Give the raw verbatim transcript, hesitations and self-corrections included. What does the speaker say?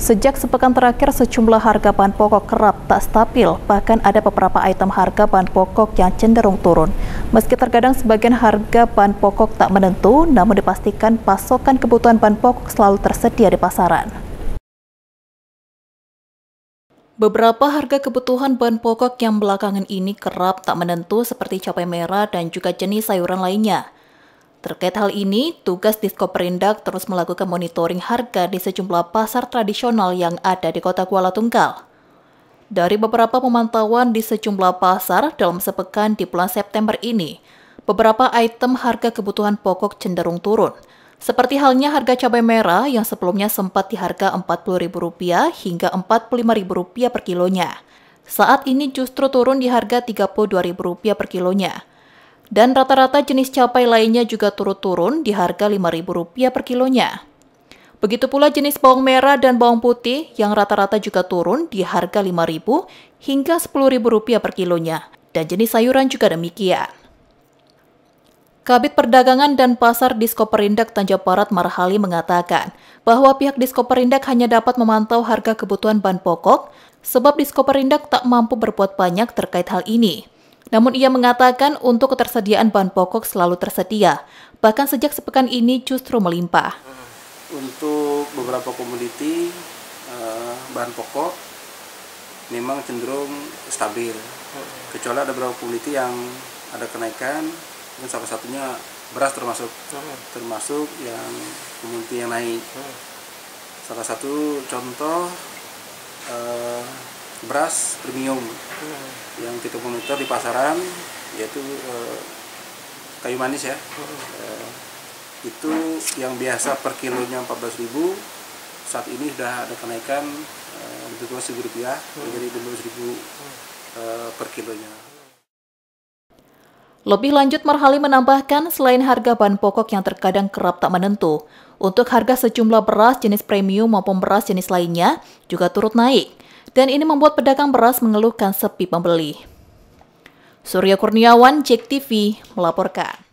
Sejak sepekan terakhir, sejumlah harga bahan pokok kerap tak stabil, bahkan ada beberapa item harga bahan pokok yang cenderung turun. Meski terkadang sebagian harga bahan pokok tak menentu, namun dipastikan pasokan kebutuhan bahan pokok selalu tersedia di pasaran. Beberapa harga kebutuhan bahan pokok yang belakangan ini kerap tak menentu seperti cabai merah dan juga jenis sayuran lainnya. Terkait hal ini, tugas Diskoperindak terus melakukan monitoring harga di sejumlah pasar tradisional yang ada di Kota Kuala Tunggal. Dari beberapa pemantauan di sejumlah pasar dalam sepekan di bulan September ini, beberapa item harga kebutuhan pokok cenderung turun. Seperti halnya harga cabai merah yang sebelumnya sempat di harga empat puluh ribu rupiah hingga empat puluh lima ribu rupiah per kilonya. Saat ini justru turun di harga tiga puluh dua ribu rupiah per kilonya. Dan rata-rata jenis cabai lainnya juga turut turun di harga lima ribu rupiah per kilonya. Begitu pula jenis bawang merah dan bawang putih yang rata-rata juga turun di harga lima ribu hingga sepuluh ribu rupiah per kilonya. Dan jenis sayuran juga demikian. Kabid Perdagangan dan Pasar Diskoperindak Tanjung Barat Marhali mengatakan bahwa pihak Diskoperindak hanya dapat memantau harga kebutuhan bahan pokok sebab Diskoperindak tak mampu berbuat banyak terkait hal ini. Namun ia mengatakan untuk ketersediaan bahan pokok selalu tersedia, bahkan sejak sepekan ini justru melimpah. Untuk beberapa komoditi eh, bahan pokok memang cenderung stabil, kecuali ada beberapa komoditi yang ada kenaikan, dan salah satunya beras termasuk termasuk yang komoditi yang naik. Salah satu contoh eh, beras premium yang kita monitor di pasaran, yaitu eh, kayu manis ya, eh, itu yang biasa per kilonya empat belas ribu, saat ini sudah ada kenaikan eh, lebih kurang seribu rupiah, menjadi dua belas ribu eh, per kilonya. Lebih lanjut, Marhali menambahkan selain harga bahan pokok yang terkadang kerap tak menentu, untuk harga sejumlah beras jenis premium maupun beras jenis lainnya juga turut naik. Dan ini membuat pedagang beras mengeluhkan sepi pembeli. Surya Kurniawan, Jek T V, melaporkan.